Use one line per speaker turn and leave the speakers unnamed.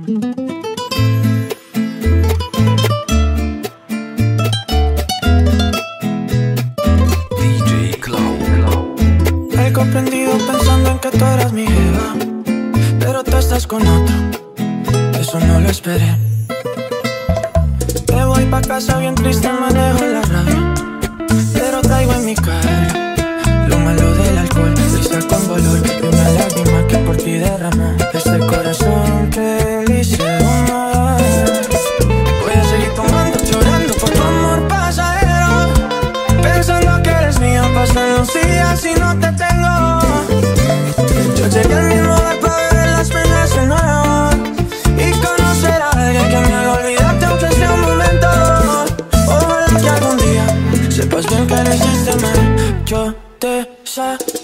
DJ Clau.
Algo aprendido pensando en que tú eras mi jeva, pero tú estás con otro, eso no lo esperé. Me voy pa' casa bien triste, manejo la rabia, pero traigo en mi cara lo malo del alcohol. Risa con dolor y una lágrima que por ti derramó. Este corazón que le hicieron mal. Voy a seguir tomando, llorando por tu amor pasajero, pensando que eres mía. Pasan los días y no te tengo. Yo llegué al mismo lugar para ver las penas de nuevo y conocer a alguien que me haga olvidarte aunque sea un momento. Ojalá que algún día sepas bien que le hiciste mal. Yo te